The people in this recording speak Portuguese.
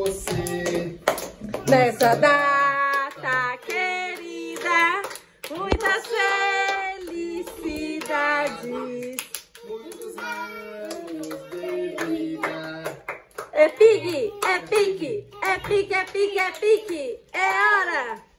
você. Nessa data querida, muitas felicidades. Muitos anos de vida. É pique, é pique, é pique, é pique, é pique. É hora!